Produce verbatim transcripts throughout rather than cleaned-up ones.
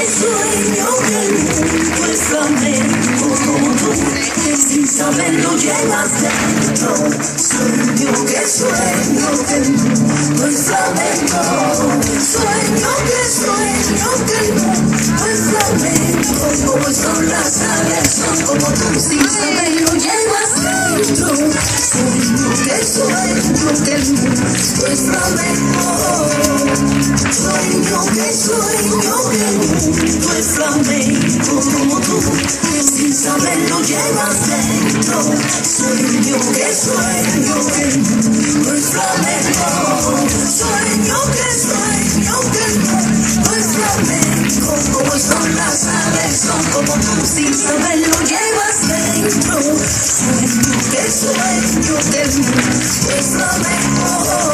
sueño que el mundo es flamenco como tú, sin saberlo llevas dentro. Sueño que sueño que el mundo es flamenco. Sueño que sueño que el mundo es flamenco. Como son las aves, son como tú, sin saberlo llevas dentro. Sueño que sueño que el mundo es flamenco. Sueño que sueño que el mundo es flamenco como tú, sin saberlo llevas dentro. Sueño que sueño que el mundo es flamenco. Sueño que sueño que el mundo es flamenco. Como son las aves, son como tú, sin saberlo llevas dentro. Sueño que sueño que el mundo es flamenco.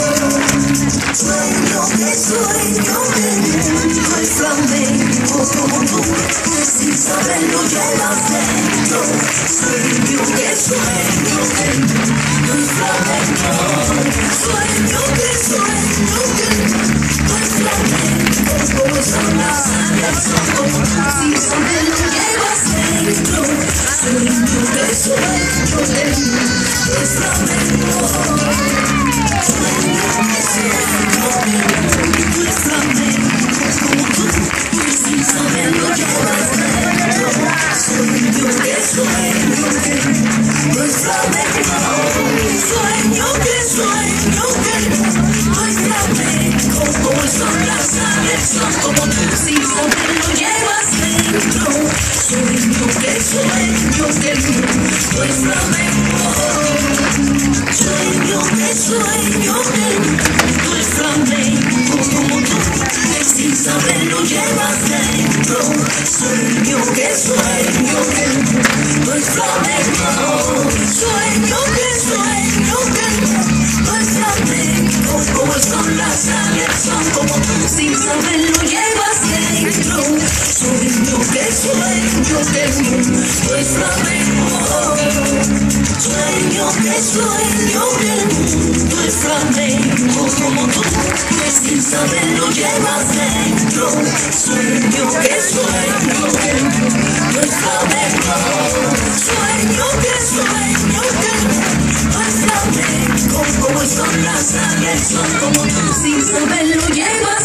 Sueño que sueño que el mundo es flamenco como tú, sin saberlo llevas dentro. Sueño que sueño que el mundo es flamenco. Sueño que sueño que el mundo es flamenco. Como son las alas, son como tú, sin saberlo llevas dentro. Sueño que sueño que el mundo es flamenco. Sueño que sueño que el mundo es flamenco como tú, sin saberlo llevas dentro. Sueño que sueño que el mundo es flamenco. Sueño que sueño que el mundo es flamenco. Como son las aves, son como tú, sin saberlo llevas dentro. Sueño que sueño que el mundo es flamenco. Sueño que sueño que el mundo es flamenco como tú, sin saberlo llevas dentro. Sueño que sueño que el mundo es flamenco. Sueño que sueño que el mundo es flamenco. Como son las aves, son como tú, sin saberlo llevas dentro. Sueño que sueño que el mundo es flamenco. Sueño que sueño que el mundo es flamenco como tú, sin saberlo llevas dentro. Sueño que sueño que el mundo es flamenco. Sueño que sueño que el mundo es flamenco. Como son las aves, son como tú, sin saberlo llevas